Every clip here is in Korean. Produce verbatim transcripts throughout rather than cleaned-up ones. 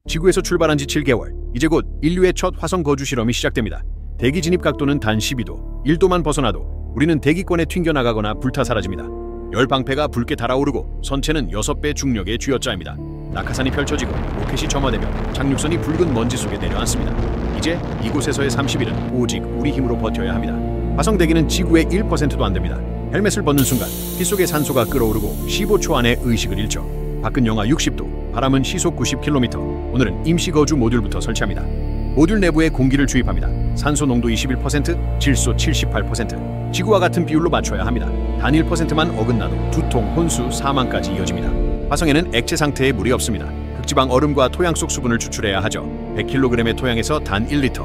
지구에서 출발한 지 칠 개월, 이제 곧 인류의 첫 화성 거주 실험이 시작됩니다. 대기 진입 각도는 단 십이 도, 일 도만 벗어나도 우리는 대기권에 튕겨나가거나 불타 사라집니다. 열 방패가 붉게 달아오르고 선체는 여섯 배 중력의 쥐어짜입니다. 낙하산이 펼쳐지고 로켓이 점화되며 착륙선이 붉은 먼지 속에 내려앉습니다. 이제 이곳에서의 삼십 일은 오직 우리 힘으로 버텨야 합니다. 화성 대기는 지구의 일 퍼센트도 안 됩니다. 헬멧을 벗는 순간 피 속의 산소가 끓어오르고 십오 초 안에 의식을 잃죠. 밖은 영하 육십 도, 바람은 시속 구십 킬로미터. 오늘은 임시 거주 모듈부터 설치합니다. 모듈 내부에 공기를 주입합니다. 산소 농도 이십일 퍼센트, 질소 칠십팔 퍼센트. 지구와 같은 비율로 맞춰야 합니다. 단 일 퍼센트만 어긋나도 두통, 혼수, 사망까지 이어집니다. 화성에는 액체 상태의 물이 없습니다. 극지방 얼음과 토양 속 수분을 추출해야 하죠. 백 킬로그램의 토양에서 단 일 리터.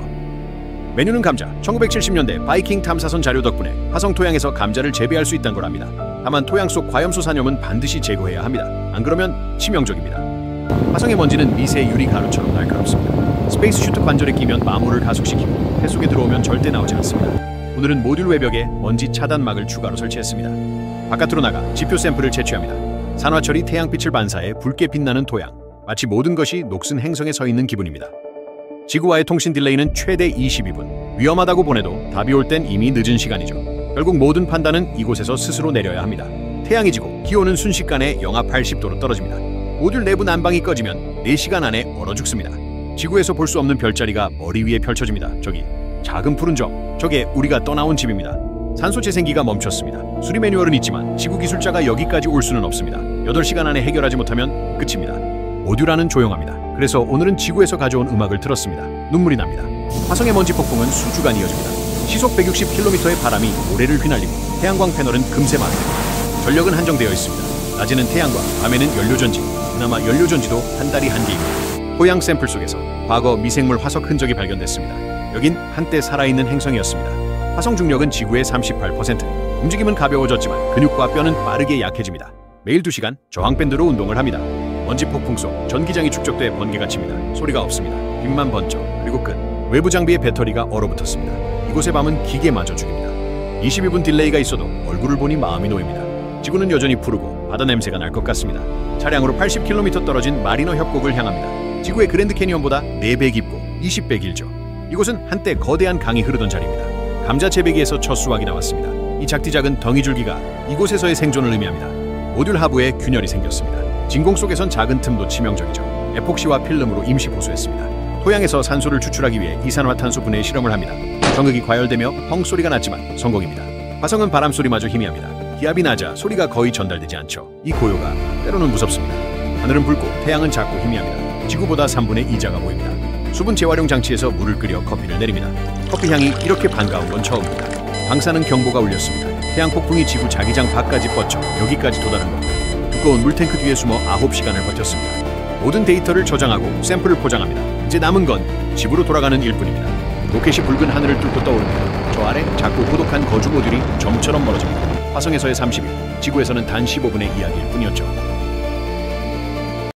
메뉴는 감자. 천구백칠십 년대 바이킹 탐사선 자료 덕분에 화성 토양에서 감자를 재배할 수 있다는 걸 압니다. 다만 토양 속 과염수 산염은 반드시 제거해야 합니다. 안 그러면 치명적입니다. 화성의 먼지는 미세 유리 가루처럼 날카롭습니다. 스페이스 슈트 관절에 끼면 마모를 가속시키고 해 속에 들어오면 절대 나오지 않습니다. 오늘은 모듈 외벽에 먼지 차단막을 추가로 설치했습니다. 바깥으로 나가 지표 샘플을 채취합니다. 산화철이 태양빛을 반사해 붉게 빛나는 토양. 마치 모든 것이 녹슨 행성에 서 있는 기분입니다. 지구와의 통신 딜레이는 최대 이십이 분. 위험하다고 보내도 답이 올 땐 이미 늦은 시간이죠. 결국 모든 판단은 이곳에서 스스로 내려야 합니다. 태양이 지고 기온은 순식간에 영하 팔십 도로 떨어집니다. 모듈 내부 난방이 꺼지면 네 시간 안에 얼어 죽습니다. 지구에서 볼 수 없는 별자리가 머리 위에 펼쳐집니다. 저기 작은 푸른 점, 저게 우리가 떠나온 집입니다. 산소 재생기가 멈췄습니다. 수리 매뉴얼은 있지만 지구 기술자가 여기까지 올 수는 없습니다. 여덟 시간 안에 해결하지 못하면 끝입니다. 모듈 안은 조용합니다. 그래서 오늘은 지구에서 가져온 음악을 틀었습니다. 눈물이 납니다. 화성의 먼지 폭풍은 수주간 이어집니다. 시속 백육십 킬로미터의 바람이 모래를 휘날리고 태양광 패널은 금세 마비됩니다. 전력은 한정되어 있습니다. 낮에는 태양광, 밤에는 연료전지. 그나마 연료전지도 한 달이 한계입니다. 토양 샘플 속에서 과거 미생물 화석 흔적이 발견됐습니다. 여긴 한때 살아있는 행성이었습니다. 화성 중력은 지구의 삼십팔 퍼센트. 움직임은 가벼워졌지만 근육과 뼈는 빠르게 약해집니다. 매일 두 시간 저항밴드로 운동을 합니다. 먼지 폭풍 속 전기장이 축적돼 번개가 칩니다. 소리가 없습니다. 빛만 번쩍. 그리고 끝. 외부 장비의 배터리가 얼어붙었습니다. 이곳의 밤은 기계마저 죽입니다. 이십이 분 딜레이가 있어도 얼굴을 보니 마음이 놓입니다. 지구는 여전히 푸르고 바다 냄새가 날 것 같습니다. 차량으로 팔십 킬로미터 떨어진 마리너 협곡을 향합니다. 지구의 그랜드 캐니언보다 네 배 깊고 이십 배 길죠. 이곳은 한때 거대한 강이 흐르던 자리입니다. 감자 재배기에서 첫 수확이 나왔습니다. 이 작디작은 덩이줄기가 이곳에서의 생존을 의미합니다. 모듈 하부에 균열이 생겼습니다. 진공 속에선 작은 틈도 치명적이죠. 에폭시와 필름으로 임시 보수했습니다. 토양에서 산소를 추출하기 위해 이산화탄소 분해의 실험을 합니다. 전극이 과열되며 펑 소리가 났지만 성공입니다. 화성은 바람소리마저 희미합니다. 기압이 낮아 소리가 거의 전달되지 않죠. 이 고요가 때로는 무섭습니다. 하늘은 붉고 태양은 작고 희미합니다. 지구보다 삼분의 이 자가 보입니다. 수분 재활용 장치에서 물을 끓여 커피를 내립니다. 커피 향이 이렇게 반가운 건 처음입니다. 방사능 경보가 울렸습니다. 태양 폭풍이 지구 자기장 밖까지 뻗쳐 여기까지 도달한 겁니다. 두꺼운 물탱크 뒤에 숨어 아홉 시간을 버텼습니다. 모든 데이터를 저장하고 샘플을 포장합니다. 이제 남은 건 집으로 돌아가는 일뿐입니다. 로켓이 붉은 하늘을 뚫고 떠오릅니다. 저 아래 작고 고독한 거주 모듈이 점처럼 멀어집니다. 화성에서의 삼십 일, 지구에서는 단 십오 분의 이야기일 뿐이었죠.